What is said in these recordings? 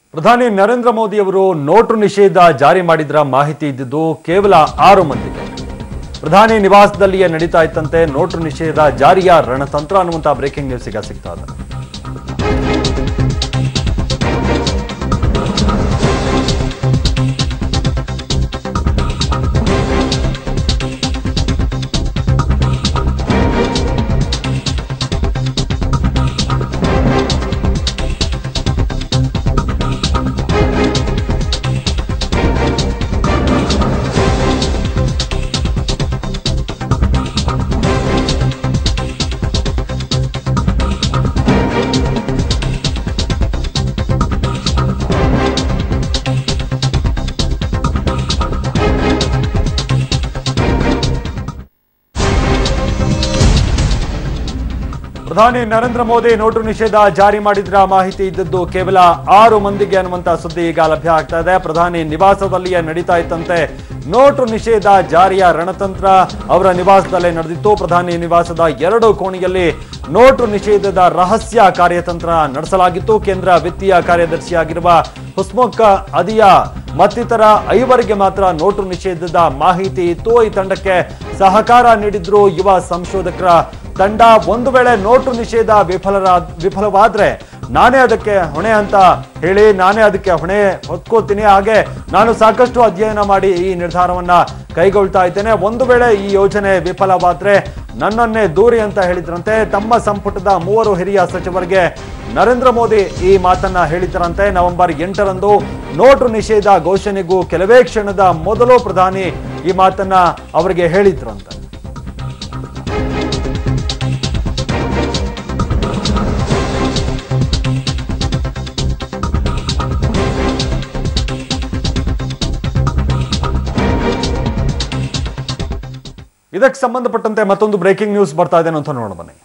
ಪ್ರಧಾನಿ ನರೇಂದ್ರ ಮೋದಿ ಅವರು ನೋಟು ನಿಷೇಧ ಜಾರಿ ಮಾಡಿದ್ರ ಮಾಹಿತಿ ಇದ್ದಿದ್ದು ಕೇವಲ 6 ಮಂದಿಗೆ. ಪ್ರಧಾನಿ ನಿವಾಸದಲ್ಲಿಯೇ ನಡೀತಾ ಇತ್ತಂತೆ ನೋಟು ನಿಷೇಧ ಜಾರಿಯ ರಣತಂತ್ರ ಅನ್ನುವಂತ ಬ್ರೇಕಿಂಗ್ ನ್ಯೂಸ್ ಈಗ ಸಿಗ್ತಾ ಇದೆ. ಪ್ರಧಾನಿ ನರೇಂದ್ರ ಮೋದಿ ನೋಟು ನಿಷೇಧ ಜಾರಿ ಮಾಡಿದ್ರ ಮಾಹಿತಿ ಇದ್ದದ್ದು ಕೇವಲ 6 ಮಂದಿಗೆ ಅನ್ನುವಂತ ಸುದ್ದಿ ಈಗ ಲಭ್ಯ ಆಗ್ತಾ ಇದೆ. ಪ್ರಧಾನಿ ನಿವಾಸದಲ್ಲಿಯೇ ನಡೀತಾ ಇತ್ತಂತೆ ನೋಟು ನಿಷೇಧ ಜಾರಿಯ ರಣತಂತ್ರ ಅವರ ನಿವಾಸದಲ್ಲೇ ನಡೆದಿತ್ತು. ಪ್ರಧಾನಿ ನಿವಾಸದ 2 ಕೋಣೆಯಲ್ಲಿ ನೋಟು ನಿಷೇಧದ ರಹಸ್ಯ ಕಾರ್ಯತಂತ್ರ ನಡೆಸಲಾಗಿತ್ತು. ಕೇಂದ್ರ ವಿತ್ತೀಯ ಕಾರ್ಯದರ್ಶಿಯಾಗಿರುವ ಹುಸ್ಮುಖ್ ಅದಿಯಾ ಮತ್ತಿತರ 5 ಮಾತ್ರ ನೋಟು ನಿಷೇಧದ ಮಾಹಿತಿ ಇತ್ತು. ಈ ತಂಡಕ್ಕೆ ಸಹಕಾರ ನೀಡಿದ್ರು ಯುವ ಸಂಶೋಧಕರ ತಂಡ. ಒಂದು ವೇಳೆ ನೋಟು ನಿಷೇಧ ವಿಫಲವಾದ್ರೆ ನಾನೇ ಅದಕ್ಕೆ ಹೊಣೆ ಅಂತ ಹೇಳಿ ನಾನೇ ಅದಕ್ಕೆ ಹೊಣೆ ಹೊತ್ಕೋತೀನಿ. ಹಾಗೆ ನಾನು ಸಾಕಷ್ಟು ಅಧ್ಯಯನ ಮಾಡಿ ಈ ನಿರ್ಧಾರವನ್ನ ಕೈಗೊಳ್ತಾ ಇದ್ದೇನೆ. ಒಂದು ವೇಳೆ ಈ ಯೋಜನೆ ವಿಫಲವಾದ್ರೆ ನನ್ನನ್ನೇ ದೂರಿ ಅಂತ ಹೇಳಿದ್ರಂತೆ. ತಮ್ಮ ಸಂಪುಟದ 3 ಹಿರಿಯ ಸಚಿವರಿಗೆ ನರೇಂದ್ರ ಮೋದಿ ಈ ಮಾತನ್ನ ಹೇಳಿದ್ದರಂತೆ. ನವೆಂಬರ್ 8ರಂದು ನೋಟು ನಿಷೇಧ ಘೋಷಣೆಗೂ ಕೆಲವೇ ಕ್ಷಣದ ಮೊದಲು ಪ್ರಧಾನಿ ಈ ಮಾತನ್ನ ಅವರಿಗೆ ಹೇಳಿದ್ರಂತೆ. ಇದಕ್ಕೆ ಸಂಬಂಧಪಟ್ಟಂತೆ ಮತ್ತೊಂದು ಬ್ರೇಕಿಂಗ್ ನ್ಯೂಸ್ ಬರ್ತಾ ಇದೆ ಅಂತ ನೋಡೋಣ ಬನ್ನಿ.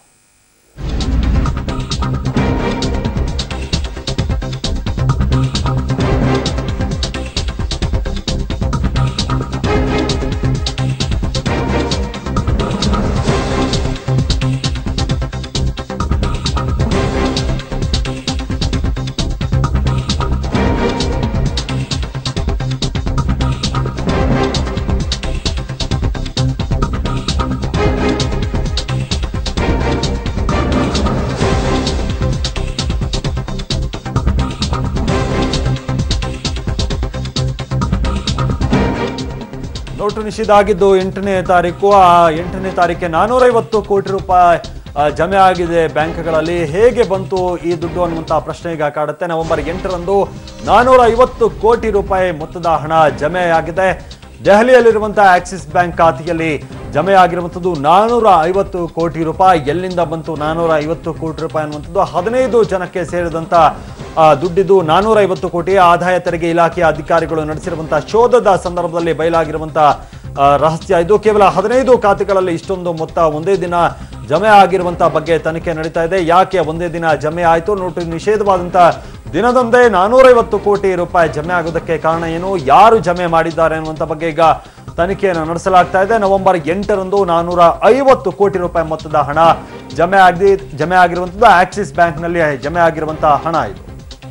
ನೋಟು ನಿಷೇಧ ಆಗಿದ್ದು 8ನೇ ತಾರೀಕು. ಆ 8ನೇ ತಾರೀಕಿಗೆ 450 ಕೋಟಿ ರೂಪಾಯಿ ಜಮೆ ಆಗಿದೆ ಬ್ಯಾಂಕ್ಗಳಲ್ಲಿ. ಹೇಗೆ ಬಂತು ಈ ದುಡ್ಡು ಅನ್ನುವಂತಹ ಪ್ರಶ್ನೆ ಈಗ ಕಾಡುತ್ತೆ. ನವೆಂಬರ್ 8ರಂದು 450 ಕೋಟಿ ರೂಪಾಯಿ ಮೊತ್ತದ ಹಣ ಜಮೆ ಆಗಿದೆ. ದೆಹಲಿಯಲ್ಲಿರುವಂತಹ ಆಕ್ಸಿಸ್ ಬ್ಯಾಂಕ್ ಖಾತೆಯಲ್ಲಿ ಜಮೆ ಆಗಿರುವಂಥದ್ದು 450 ಕೋಟಿ ರೂಪಾಯಿ. ಎಲ್ಲಿಂದ ಬಂತು 450 ಕೋಟಿ ರೂಪಾಯಿ ಅನ್ನುವಂಥದ್ದು 15 ಜನಕ್ಕೆ ಸೇರಿದಂತ ದುಡ್ಡಿದ್ದು 450 ಕೋಟಿ. ಆದಾಯ ತೆರಿಗೆ ಇಲಾಖೆಯ ಅಧಿಕಾರಿಗಳು ನಡೆಸಿರುವಂತಹ ಶೋಧದ ಸಂದರ್ಭದಲ್ಲಿ ಬಯಲಾಗಿರುವಂತಹ ರಹಸ್ಯ ಇದು. ಕೇವಲ 15 ಖಾತೆಗಳಲ್ಲಿ ಇಷ್ಟೊಂದು ಮೊತ್ತ ಒಂದೇ ದಿನ ಜಮೆ ಆಗಿರುವಂತಹ ಬಗ್ಗೆ ತನಿಖೆ ನಡೀತಾ ಇದೆ. ಯಾಕೆ ಒಂದೇ ದಿನ ಜಮೆ ಆಯಿತು? ನೋಟು ನಿಷೇಧವಾದಂತಹ ದಿನದಂದೇ 450 ಕೋಟಿ ರೂಪಾಯಿ ಜಮೆ ಆಗೋದಕ್ಕೆ ಕಾರಣ ಏನು? ಯಾರು ಜಮೆ ಮಾಡಿದ್ದಾರೆ ಅನ್ನುವಂಥ ಬಗ್ಗೆ ಈಗ ತನಿಖೆಯನ್ನು ನಡೆಸಲಾಗ್ತಾ ಇದೆ. ನವೆಂಬರ್ 8ರಂದು 450 ಕೋಟಿ ರೂಪಾಯಿ ಮೊತ್ತದ ಹಣ ಜಮೆ ಆಗಿರುವಂಥದ್ದು ಆಕ್ಸಿಸ್ ಬ್ಯಾಂಕ್ನಲ್ಲಿ ಜಮೆ ಆಗಿರುವಂತಹ ಹಣ ಇದು.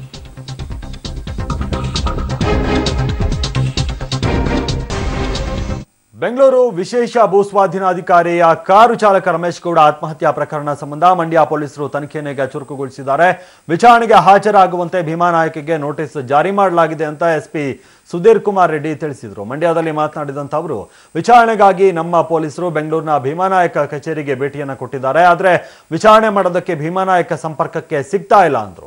ಬೆಂಗಳೂರು ವಿಶೇಷ ಭೂಸ್ವಾಧೀನಾಧಿಕಾರಿಯ ಕಾರು ಚಾಲಕ ರಮೇಶ್ ಗೌಡ ಆತ್ಮಹತ್ಯಾ ಪ್ರಕರಣ ಸಂಬಂಧ ಮಂಡ್ಯ ಪೊಲೀಸರು ತನಿಖೆಯನ್ನು ಈಗ ಚುರುಕುಗೊಳಿಸಿದ್ದಾರೆ. ವಿಚಾರಣೆಗೆ ಹಾಜರಾಗುವಂತೆ ಭೀಮಾನಾಯಕಗೆ ನೋಟಿಸ್ ಜಾರಿ ಮಾಡಲಾಗಿದೆ ಅಂತ ಎಸ್ಪಿ ಸುಧೀರ್ ಕುಮಾರ್ ರೆಡ್ಡಿ ತಿಳಿಸಿದರು. ಮಂಡ್ಯದಲ್ಲಿ ಮಾತನಾಡಿದಂತ ಅವರು, ವಿಚಾರಣೆಗಾಗಿ ನಮ್ಮ ಪೊಲೀಸರು ಬೆಂಗಳೂರಿನ ಭೀಮಾನಾಯಕ ಕಚೇರಿಗೆ ಭೇಟಿಯನ್ನು ಕೊಟ್ಟಿದ್ದಾರೆ. ಆದರೆ ವಿಚಾರಣೆ ಮಾಡೋದಕ್ಕೆ ಭೀಮಾನಾಯಕ ಸಂಪರ್ಕಕ್ಕೆ ಸಿಗ್ತಾ ಇಲ್ಲ ಅಂದ್ರು.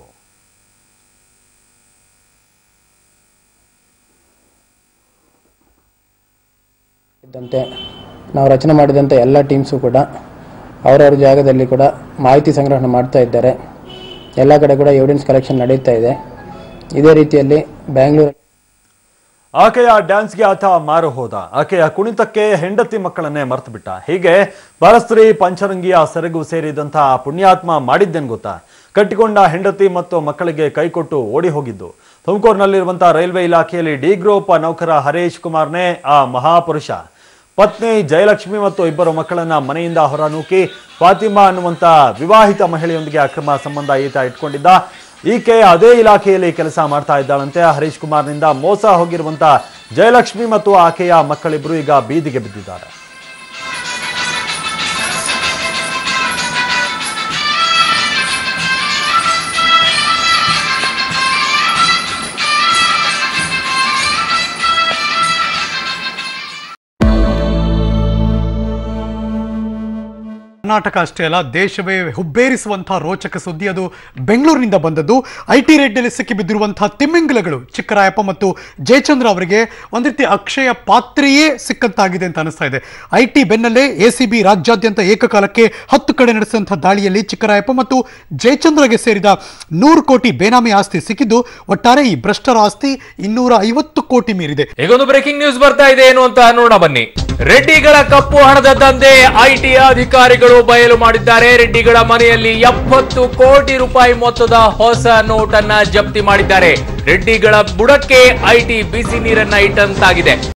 ನಾವು ರಚನೆ ಮಾಡಿದಂಥ ಎಲ್ಲ ಟೀಮ್ಸು ಕೂಡ ಅವರವ್ರ ಜಾಗದಲ್ಲಿ ಕೂಡ ಮಾಹಿತಿ ಸಂಗ್ರಹಣೆ ಮಾಡ್ತಾ ಇದ್ದಾರೆ. ಎಲ್ಲ ಕಡೆ ಕೂಡ ಎವಿಡೆನ್ಸ್ ಕಲೆಕ್ಷನ್ ನಡೀತಾ ಇದೆ. ಇದೇ ರೀತಿಯಲ್ಲಿ ಬೆಂಗಳೂರು ಆಕೆಯ ಡ್ಯಾನ್ಸ್ಗೆ ಆತ ಮಾರು ಹೋದ. ಆಕೆಯ ಕುಣಿತಕ್ಕೆ ಹೆಂಡತಿ ಮಕ್ಕಳನ್ನೇ ಮರ್ತು ಬಿಟ್ಟ. ಹೀಗೆ ಪರಸ್ತ್ರೀ ಪಂಚರಂಗಿಯ ಸೆರಗು ಸೇರಿದಂತಹ ಪುಣ್ಯಾತ್ಮ ಮಾಡಿದ್ದೇನು ಗೊತ್ತಾ? ಕಟ್ಟಿಕೊಂಡ ಹೆಂಡತಿ ಮತ್ತು ಮಕ್ಕಳಿಗೆ ಕೈಕೊಟ್ಟು ಓಡಿ ಹೋಗಿದ್ದು. ತುಮಕೂರಿನಲ್ಲಿರುವಂತಹ ರೈಲ್ವೆ ಇಲಾಖೆಯಲ್ಲಿ ಡಿ ಗ್ರೂಪ್ ನೌಕರ ಹರೀಶ್ ಕುಮಾರ್ನೇ ಆ ಮಹಾಪುರುಷ. ಪತ್ನಿ ಜಯಲಕ್ಷ್ಮಿ ಮತ್ತು 2 ಮಕ್ಕಳನ್ನ ಮನೆಯಿಂದ ಹೊರನೂಕಿ ಫಾತಿಮಾ ಅನ್ನುವಂತ ವಿವಾಹಿತ ಮಹಿಳೆಯೊಂದಿಗೆ ಅಕ್ರಮ ಸಂಬಂಧ ಈತ ಇಟ್ಕೊಂಡಿದ್ದ. ಈಕೆ ಅದೇ ಇಲಾಖೆಯಲ್ಲಿ ಕೆಲಸ ಮಾಡ್ತಾ ಇದ್ದಾಳಂತೆ. ಹರೀಶ್ ಕುಮಾರ್ನಿಂದ ಮೋಸ ಹೋಗಿರುವಂತ ಜಯಲಕ್ಷ್ಮಿ ಮತ್ತು ಆಕೆಯ ಮಕ್ಕಳಿಬ್ರು ಈಗ ಬೀದಿಗೆ ಬಿದ್ದಿದ್ದಾರೆ. ಕರ್ನಾಟಕ ಅಷ್ಟೇ ಅಲ್ಲ, ದೇಶವೇ ಹುಬ್ಬೇರಿಸುವಂತಹ ರೋಚಕ ಸುದ್ದಿ ಅದು ಬೆಂಗಳೂರಿನಿಂದ ಬಂದದ್ದು. ಐಟಿ ರೇಡ್ನಲ್ಲಿ ಸಿಕ್ಕಿಬಿದ್ದಿರುವಂತಹ ತಿಮ್ಮಿಂಗಲಗಳು ಚಿಕ್ಕರಾಯಪ್ಪ ಮತ್ತು ಜಯಚಂದ್ರ ಅವರಿಗೆ ಒಂದು ರೀತಿ ಅಕ್ಷಯ ಪಾತ್ರೆಯೇ ಸಿಕ್ಕಂತಾಗಿದೆ ಅಂತ ಅನಿಸ್ತಾ ಇದೆ. ಐಟಿ ಬೆನ್ನಲ್ಲೇ ಎಸಿಬಿ ರಾಜ್ಯಾದ್ಯಂತ ಏಕಕಾಲಕ್ಕೆ 10 ಕಡೆ ನಡೆಸಿದಂತಹ ದಾಳಿಯಲ್ಲಿ ಚಿಕ್ಕರಾಯಪ್ಪ ಮತ್ತು ಜಯಚಂದ್ರಗೆ ಸೇರಿದ 100 ಕೋಟಿ ಬೇನಾಮಿ ಆಸ್ತಿ ಸಿಕ್ಕಿದ್ದು, ಒಟ್ಟಾರೆ ಈ ಭ್ರಷ್ಟರ ಆಸ್ತಿ 250 ಕೋಟಿ ಮೀರಿದೆ. ಈಗೊಂದು ಬ್ರೇಕಿಂಗ್ ನ್ಯೂಸ್ ಬರ್ತಾ ಇದೆ, ಏನು ಅಂತ ನೋಡ ಬನ್ನಿ. ರೆಡ್ಡಿಗಳ ಕಪ್ಪು ಹಣದ ದಂಧೆ ಐಟಿ ಅಧಿಕಾರಿಗಳು ಬಯಲು ಮಾಡಿದ್ದಾರೆ. ರೆಡ್ಡಿಗಳ ಮನೆಯಲ್ಲಿ 70 ಕೋಟಿ ರೂಪಾಯಿ ಮೊತ್ತದ ಹೊಸ ನೋಟ್ ಅನ್ನ ಜಪ್ತಿ ಮಾಡಿದ್ದಾರೆ. ರೆಡ್ಡಿಗಳ ಬುಡಕ್ಕೆ ಐಟಿ ಬಿಸಿ ನೀರನ್ನ ಇಟ್ಟಂತಾಗಿದೆ.